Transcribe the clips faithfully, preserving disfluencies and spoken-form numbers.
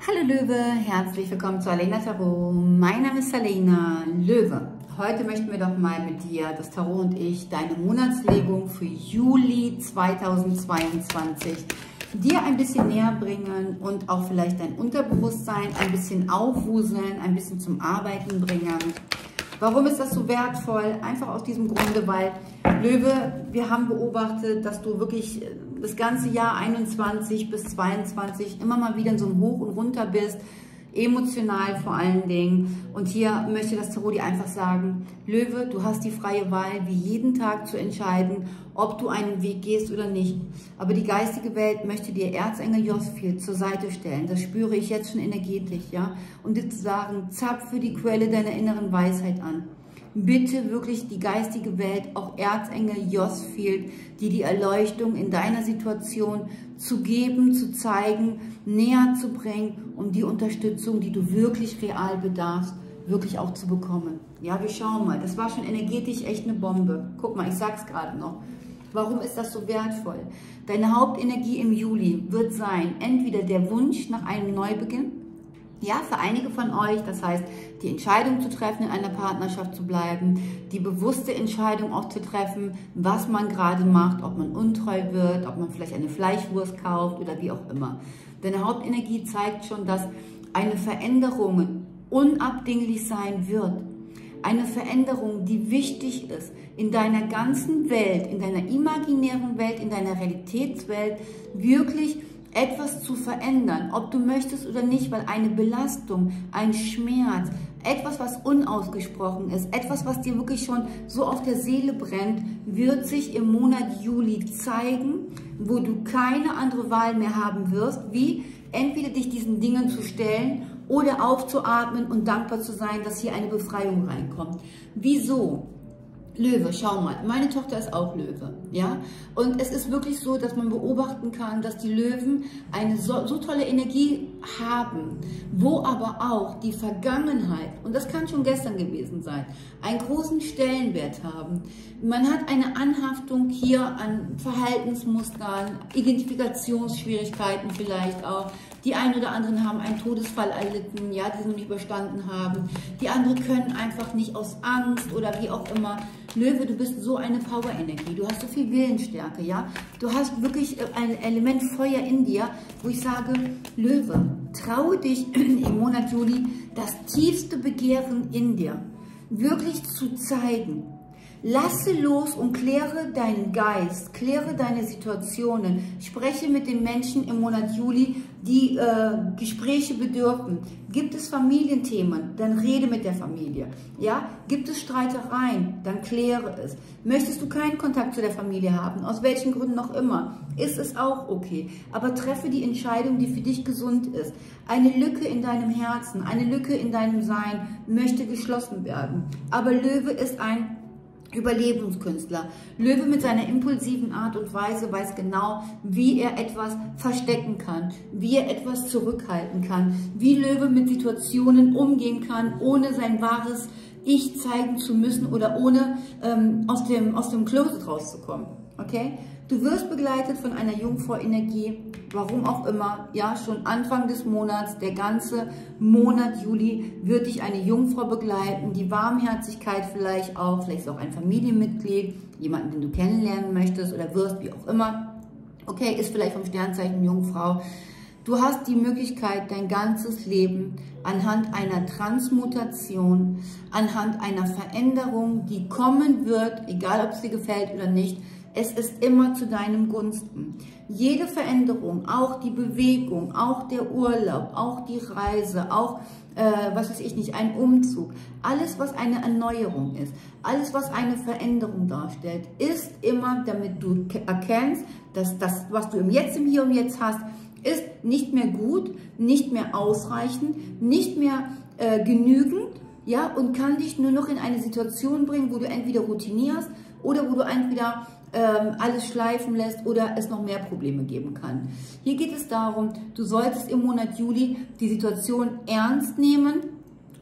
Hallo Löwe, herzlich willkommen zu Alena Tarot. Mein Name ist Alena Löwe. Heute möchten wir doch mal mit dir, das Tarot und ich, deine Monatslegung für Juli zweitausendzweiundzwanzig dir ein bisschen näher bringen und auch vielleicht dein Unterbewusstsein ein bisschen aufwuseln, ein bisschen zum Arbeiten bringen. Warum ist das so wertvoll? Einfach aus diesem Grunde, weil Löwe, wir haben beobachtet, dass du wirklich das ganze Jahr einundzwanzig bis zweiundzwanzig immer mal wieder in so einem Hoch und Runter bist, emotional vor allen Dingen. Und hier möchte das Tarot dir einfach sagen, Löwe, du hast die freie Wahl, wie jeden Tag zu entscheiden, ob du einen Weg gehst oder nicht. Aber die geistige Welt möchte dir Erzengel Josfiel zur Seite stellen. Das spüre ich jetzt schon energetisch, ja. Und dir zu sagen, zapfe die Quelle deiner inneren Weisheit an. Bitte wirklich die geistige Welt, auch Erzengel Josfiel, die die Erleuchtung in deiner Situation zu geben, zu zeigen, näher zu bringen, um die Unterstützung, die du wirklich real bedarfst, wirklich auch zu bekommen. Ja, wir schauen mal. Das war schon energetisch echt eine Bombe. Guck mal, ich sag's gerade noch. Warum ist das so wertvoll? Deine Hauptenergie im Juli wird sein, entweder der Wunsch nach einem Neubeginn, ja, für einige von euch, das heißt, die Entscheidung zu treffen, in einer Partnerschaft zu bleiben, die bewusste Entscheidung auch zu treffen, was man gerade macht, ob man untreu wird, ob man vielleicht eine Fleischwurst kauft oder wie auch immer. Deine Hauptenergie zeigt schon, dass eine Veränderung unabdinglich sein wird. Eine Veränderung, die wichtig ist in deiner ganzen Welt, in deiner imaginären Welt, in deiner Realitätswelt, wirklich etwas zu verändern, ob du möchtest oder nicht, weil eine Belastung, ein Schmerz, etwas, was unausgesprochen ist, etwas, was dir wirklich schon so auf der Seele brennt, wird sich im Monat Juli zeigen, wo du keine andere Wahl mehr haben wirst, wie entweder dich diesen Dingen zu stellen oder aufzuatmen und dankbar zu sein, dass hier eine Befreiung reinkommt. Wieso? Löwe, schau mal, meine Tochter ist auch Löwe, ja, und es ist wirklich so, dass man beobachten kann, dass die Löwen eine so, so tolle Energie haben, wo aber auch die Vergangenheit, und das kann schon gestern gewesen sein, einen großen Stellenwert haben. Man hat eine Anhaftung hier an Verhaltensmustern, Identifikationsschwierigkeiten vielleicht auch. Die einen oder anderen haben einen Todesfall erlitten, ja, die sie noch nicht überstanden haben. Die anderen können einfach nicht aus Angst oder wie auch immer. Löwe, du bist so eine Power-Energie, du hast so viel Willensstärke, ja. Du hast wirklich ein Element Feuer in dir, wo ich sage, Löwe, traue dich im Monat Juli das tiefste Begehren in dir wirklich zu zeigen. Lasse los und kläre deinen Geist, kläre deine Situationen, spreche mit den Menschen im Monat Juli, die äh, Gespräche bedürfen. Gibt es Familienthemen, dann rede mit der Familie. Ja? Gibt es Streitereien, dann kläre es. Möchtest du keinen Kontakt zu der Familie haben, aus welchen Gründen auch immer, ist es auch okay. Aber treffe die Entscheidung, die für dich gesund ist. Eine Lücke in deinem Herzen, eine Lücke in deinem Sein möchte geschlossen werden. Aber Löwe ist ein Überlebenskünstler. Löwe mit seiner impulsiven Art und Weise weiß genau, wie er etwas verstecken kann, wie er etwas zurückhalten kann, wie Löwe mit Situationen umgehen kann, ohne sein wahres Ich zeigen zu müssen oder ohne ähm, aus dem, aus dem Closet rauszukommen. Okay? Du wirst begleitet von einer Jungfrau-Energie, warum auch immer, ja, schon Anfang des Monats, der ganze Monat Juli wird dich eine Jungfrau begleiten, die Warmherzigkeit vielleicht auch, vielleicht ist auch ein Familienmitglied, jemanden, den du kennenlernen möchtest oder wirst, wie auch immer. Okay, ist vielleicht vom Sternzeichen Jungfrau. Du hast die Möglichkeit, dein ganzes Leben anhand einer Transmutation, anhand einer Veränderung, die kommen wird, egal ob es dir gefällt oder nicht, es ist immer zu deinem Gunsten. Jede Veränderung, auch die Bewegung, auch der Urlaub, auch die Reise, auch, äh, was weiß ich nicht, ein Umzug, alles, was eine Erneuerung ist, alles, was eine Veränderung darstellt, ist immer, damit du erkennst, dass das, was du im Jetzt, im Hier und Jetzt hast, ist nicht mehr gut, nicht mehr ausreichend, nicht mehr äh, genügend, ja, und kann dich nur noch in eine Situation bringen, wo du entweder routinierst oder wo du entweder ähm, alles schleifen lässt oder es noch mehr Probleme geben kann. Hier geht es darum, du solltest im Monat Juli die Situation ernst nehmen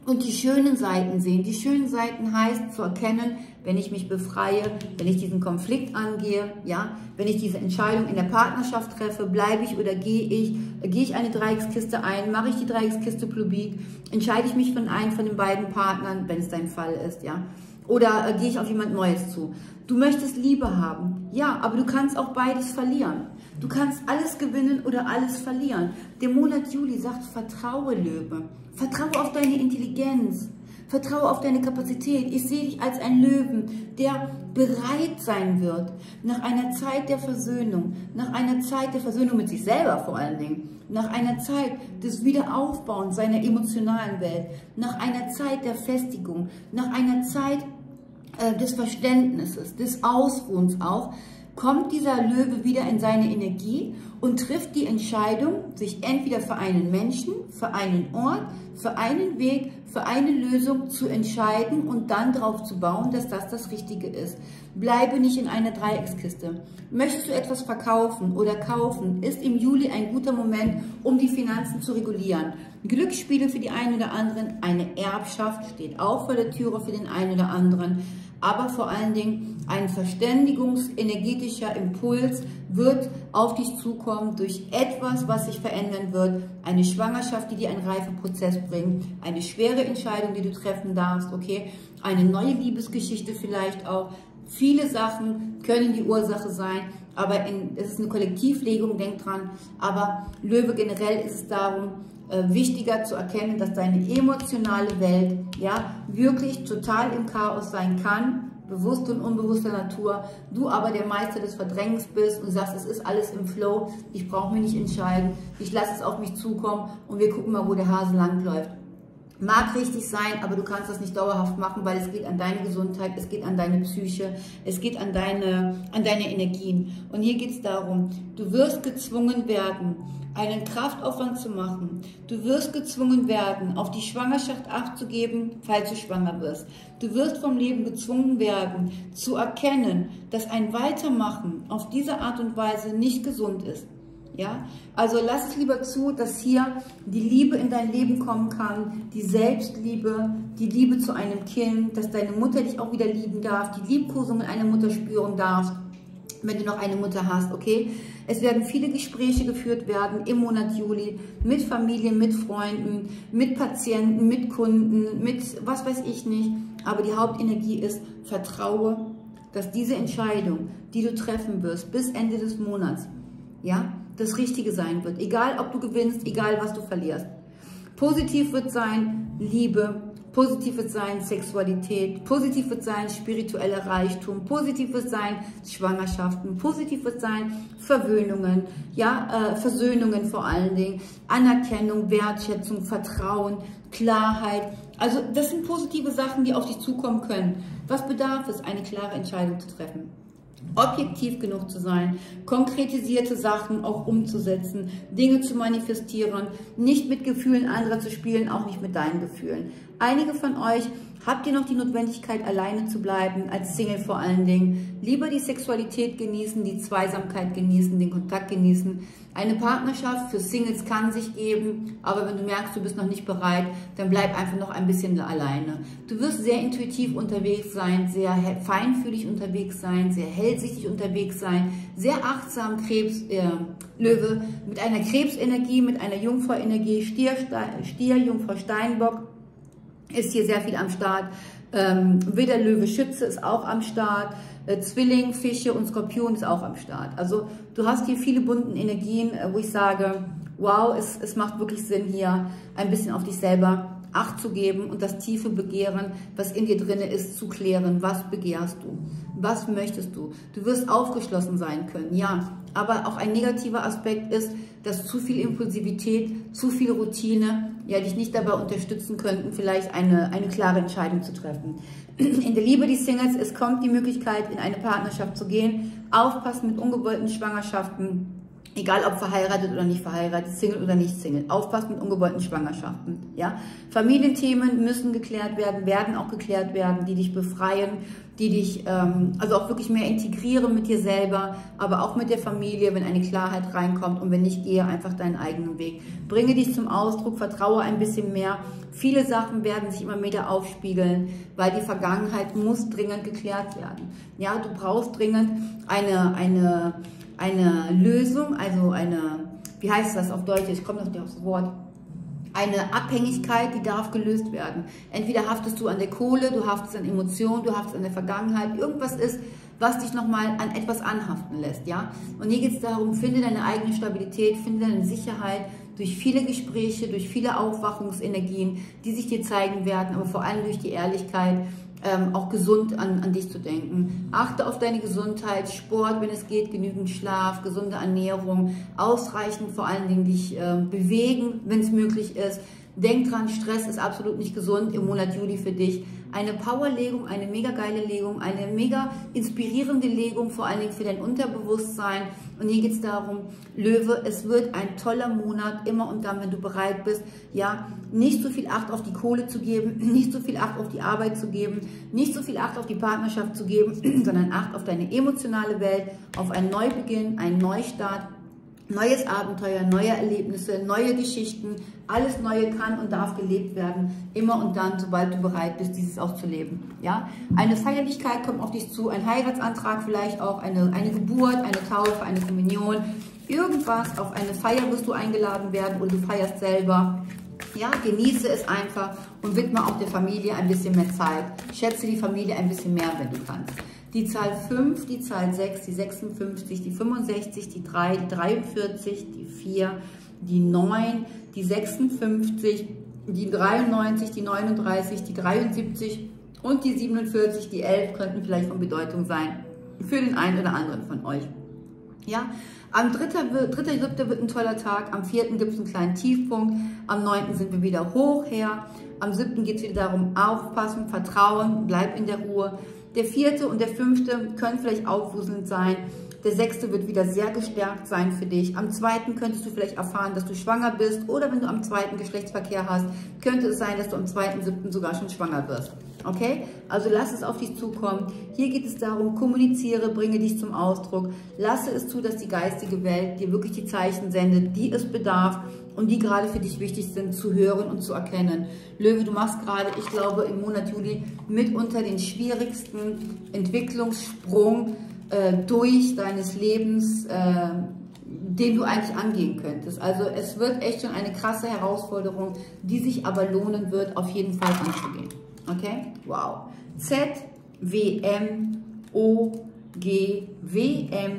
und die schönen Seiten sehen. Die schönen Seiten heißt zu erkennen, wenn ich mich befreie, wenn ich diesen Konflikt angehe, ja, wenn ich diese Entscheidung in der Partnerschaft treffe, bleibe ich oder gehe ich, gehe ich eine Dreieckskiste ein, mache ich die Dreieckskiste Plubik, entscheide ich mich von einem von den beiden Partnern, wenn es dein Fall ist, ja, oder äh, gehe ich auf jemand Neues zu. Du möchtest Liebe haben, ja, aber du kannst auch beides verlieren. Du kannst alles gewinnen oder alles verlieren. Der Monat Juli sagt, vertraue, Löwe. Vertraue auf deine Intelligenz. Vertraue auf deine Kapazität. Ich sehe dich als ein Löwen, der bereit sein wird, nach einer Zeit der Versöhnung, nach einer Zeit der Versöhnung mit sich selber vor allen Dingen, nach einer Zeit des Wiederaufbauens seiner emotionalen Welt, nach einer Zeit der Festigung, nach einer Zeit äh, des Verständnisses, des Ausruhens auch, kommt dieser Löwe wieder in seine Energie und trifft die Entscheidung, sich entweder für einen Menschen, für einen Ort, für einen Weg, für eine Lösung zu entscheiden und dann darauf zu bauen, dass das das Richtige ist. Bleibe nicht in einer Dreieckskiste. Möchtest du etwas verkaufen oder kaufen, ist im Juli ein guter Moment, um die Finanzen zu regulieren. Glücksspiele für die einen oder anderen, eine Erbschaft steht auch vor der Türe für den einen oder anderen. Aber vor allen Dingen ein verständigungsenergetischer Impuls wird auf dich zukommen durch etwas, was sich verändern wird. Eine Schwangerschaft, die dir einen Reifeprozess bringt, eine schwere Entscheidung, die du treffen darfst, okay? Eine neue Liebesgeschichte vielleicht auch. Viele Sachen können die Ursache sein, aber in, es ist eine Kollektivlegung, denk dran. Aber Löwe generell ist es darum, äh, wichtiger zu erkennen, dass deine emotionale Welt ja wirklich total im Chaos sein kann, bewusst und unbewusster Natur, du aber der Meister des Verdrängens bist und sagst, es ist alles im Flow, ich brauche mich nicht entscheiden, ich lasse es auf mich zukommen und wir gucken mal, wo der Hase langläuft. Mag richtig sein, aber du kannst das nicht dauerhaft machen, weil es geht an deine Gesundheit, es geht an deine Psyche, es geht an deine, an deine Energien. Und hier geht es darum, du wirst gezwungen werden, einen Kraftaufwand zu machen. Du wirst gezwungen werden, auf die Schwangerschaft Acht zu geben, falls du schwanger wirst. Du wirst vom Leben gezwungen werden, zu erkennen, dass ein Weitermachen auf diese Art und Weise nicht gesund ist. Ja, also lass es lieber zu, dass hier die Liebe in dein Leben kommen kann, die Selbstliebe, die Liebe zu einem Kind, dass deine Mutter dich auch wieder lieben darf, die Liebkosung einer Mutter spüren darfst, wenn du noch eine Mutter hast, okay? Es werden viele Gespräche geführt werden im Monat Juli mit Familie, mit Freunden, mit Patienten, mit Kunden, mit was weiß ich nicht. Aber die Hauptenergie ist, vertraue, dass diese Entscheidung, die du treffen wirst bis Ende des Monats, ja, das Richtige sein wird. Egal, ob du gewinnst, egal, was du verlierst. Positiv wird sein Liebe, positiv wird sein Sexualität, positiv wird sein spiritueller Reichtum, positiv wird sein Schwangerschaften, positiv wird sein Verwöhnungen, ja, äh, Versöhnungen vor allen Dingen, Anerkennung, Wertschätzung, Vertrauen, Klarheit. Also das sind positive Sachen, die auf dich zukommen können. Was bedarf es, eine klare Entscheidung zu treffen? Objektiv genug zu sein, konkretisierte Sachen auch umzusetzen, Dinge zu manifestieren, nicht mit Gefühlen anderer zu spielen, auch nicht mit deinen Gefühlen. Einige von euch habt ihr noch die Notwendigkeit, alleine zu bleiben, als Single vor allen Dingen. Lieber die Sexualität genießen, die Zweisamkeit genießen, den Kontakt genießen. Eine Partnerschaft für Singles kann sich geben, aber wenn du merkst, du bist noch nicht bereit, dann bleib einfach noch ein bisschen alleine. Du wirst sehr intuitiv unterwegs sein, sehr feinfühlig unterwegs sein, sehr hellsichtig unterwegs sein, sehr achtsam, Krebs, äh, Löwe, mit einer Krebsenergie, mit einer Jungfrau-Energie, Stier, Stier, Jungfrau, Steinbock, ist hier sehr viel am Start. Ähm, Widder, Löwe, Schütze ist auch am Start. Äh, Zwilling, Fische und Skorpion ist auch am Start. Also du hast hier viele bunten Energien, äh, wo ich sage, wow, es, es macht wirklich Sinn, hier ein bisschen auf dich selber Acht zu geben und das tiefe Begehren, was in dir drin ist, zu klären. Was begehrst du? Was möchtest du? Du wirst aufgeschlossen sein können, ja. Aber auch ein negativer Aspekt ist, dass zu viel Impulsivität, zu viel Routine, ja, dich nicht dabei unterstützen könnten, vielleicht eine, eine klare Entscheidung zu treffen. In der Liebe, die Singles, es kommt die Möglichkeit, in eine Partnerschaft zu gehen. Aufpassen mit ungewollten Schwangerschaften. Egal ob verheiratet oder nicht verheiratet, Single oder nicht Single. Aufpassen mit ungewollten Schwangerschaften. Ja? Familienthemen müssen geklärt werden, werden auch geklärt werden, die dich befreien, die dich, ähm, also auch wirklich mehr integrieren mit dir selber, aber auch mit der Familie, wenn eine Klarheit reinkommt und wenn nicht, gehe einfach deinen eigenen Weg. Bringe dich zum Ausdruck, vertraue ein bisschen mehr. Viele Sachen werden sich immer mehr aufspiegeln, weil die Vergangenheit muss dringend geklärt werden. Ja, du brauchst dringend eine, eine, eine Lösung, also eine, wie heißt das auf Deutsch? Ich komme noch nicht aufs Wort. Eine Abhängigkeit, die darf gelöst werden. Entweder haftest du an der Kohle, du haftest an Emotionen, du haftest an der Vergangenheit. Irgendwas ist, was dich nochmal an etwas anhaften lässt. Ja? Und hier geht es darum, finde deine eigene Stabilität, finde deine Sicherheit durch viele Gespräche, durch viele Aufwachungsenergien, die sich dir zeigen werden, aber vor allem durch die Ehrlichkeit, ähm, auch gesund an, an dich zu denken. Achte auf deine Gesundheit, Sport, wenn es geht, genügend Schlaf, gesunde Ernährung, ausreichend vor allen Dingen dich äh, bewegen, wenn es möglich ist. Denk dran, Stress ist absolut nicht gesund im Monat Juli für dich. Eine Powerlegung, eine mega geile Legung, eine mega inspirierende Legung, vor allen Dingen für dein Unterbewusstsein. Und hier geht es darum, Löwe, es wird ein toller Monat, immer und dann, wenn du bereit bist, ja, nicht so viel Acht auf die Kohle zu geben, nicht so viel Acht auf die Arbeit zu geben, nicht so viel Acht auf die Partnerschaft zu geben, sondern Acht auf deine emotionale Welt, auf einen Neubeginn, einen Neustart. Neues Abenteuer, neue Erlebnisse, neue Geschichten, alles Neue kann und darf gelebt werden, immer und dann, sobald du bereit bist, dieses auch zu leben. Ja? Eine Feierlichkeit kommt auf dich zu, ein Heiratsantrag vielleicht auch, eine, eine Geburt, eine Taufe, eine Kommunion, irgendwas, auf eine Feier wirst du eingeladen werden oder du feierst selber. Ja, genieße es einfach und widme auch der Familie ein bisschen mehr Zeit. Schätze die Familie ein bisschen mehr, wenn du kannst. Die Zahl fünf, die Zahl sechs, die sechsundfünfzig, die fünfundsechzig, die drei, die dreiundvierzig, die vier, die neun, die sechsundfünfzig, die dreiundneunzig, die neununddreißig, die dreiundsiebzig und die siebenundvierzig, die elf könnten vielleicht von Bedeutung sein für den einen oder anderen von euch. Ja, am dritten siebten wird ein toller Tag, am vierten gibt es einen kleinen Tiefpunkt, am neunten sind wir wieder hoch her, am siebten geht es wieder darum, aufpassen, vertrauen, bleib in der Ruhe. Der vierte und der fünfte können vielleicht aufwuselnd sein. Der sechste wird wieder sehr gestärkt sein für dich. Am zweiten könntest du vielleicht erfahren, dass du schwanger bist. Oder wenn du am zweiten Geschlechtsverkehr hast, könnte es sein, dass du am zweiten siebten sogar schon schwanger wirst. Okay? Also lass es auf dich zukommen. Hier geht es darum, kommuniziere, bringe dich zum Ausdruck. Lasse es zu, dass die geistige Welt dir wirklich die Zeichen sendet, die es bedarf und die gerade für dich wichtig sind, zu hören und zu erkennen. Löwe, du machst gerade, ich glaube, im Monat Juli mitunter den schwierigsten Entwicklungssprung äh, durch deines Lebens, äh, den du eigentlich angehen könntest. Also es wird echt schon eine krasse Herausforderung, die sich aber lohnen wird, auf jeden Fall anzugehen. Okay? Wow. Z, W, M, O, G, W, M,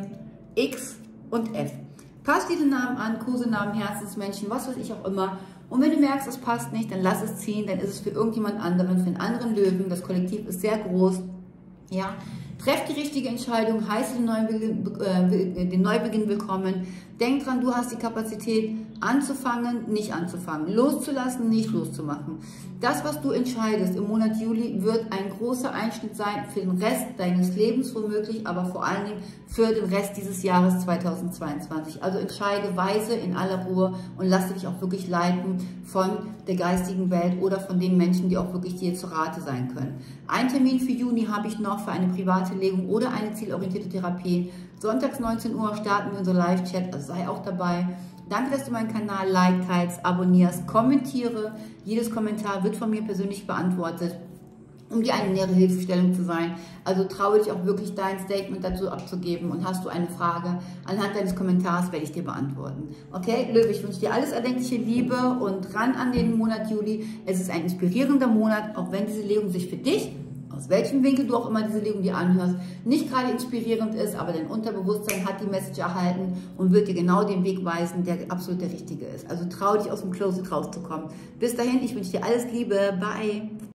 X und F. Passt diese Namen an, Kosenamen, Herzensmenschen, was weiß ich auch immer. Und wenn du merkst, es passt nicht, dann lass es ziehen, dann ist es für irgendjemand anderen, für einen anderen Löwen. Das Kollektiv ist sehr groß. Ja, treff die richtige Entscheidung, heiße den Neubeginn, äh, den Neubeginn willkommen. Denk dran, du hast die Kapazität anzufangen, nicht anzufangen, loszulassen, nicht loszumachen. Das, was du entscheidest im Monat Juli, wird ein großer Einschnitt sein für den Rest deines Lebens womöglich, aber vor allen Dingen für den Rest dieses Jahres zweitausendzweiundzwanzig. Also entscheide weise in aller Ruhe und lasse dich auch wirklich leiten von der geistigen Welt oder von den Menschen, die auch wirklich dir zur Rate sein können. Ein Termin für Juni habe ich noch für eine private Legung oder eine zielorientierte Therapie. Sonntags neunzehn Uhr starten wir unser Live-Chat, also sei auch dabei. Danke, dass du meinen Kanal like, teilst, abonnierst, kommentiere. Jedes Kommentar wird von mir persönlich beantwortet, um dir eine nähere Hilfestellung zu sein. Also traue dich auch wirklich, dein Statement dazu abzugeben. Und hast du eine Frage, anhand deines Kommentars werde ich dir beantworten. Okay, Löwe, ich wünsche dir alles erdenkliche Liebe und ran an den Monat Juli. Es ist ein inspirierender Monat, auch wenn diese Legung sich für dich, aus welchem Winkel du auch immer diese Legung dir anhörst, nicht gerade inspirierend ist, aber dein Unterbewusstsein hat die Message erhalten und wird dir genau den Weg weisen, der absolut der richtige ist. Also trau dich aus dem Closet rauszukommen. Bis dahin, ich wünsche dir alles Liebe. Bye.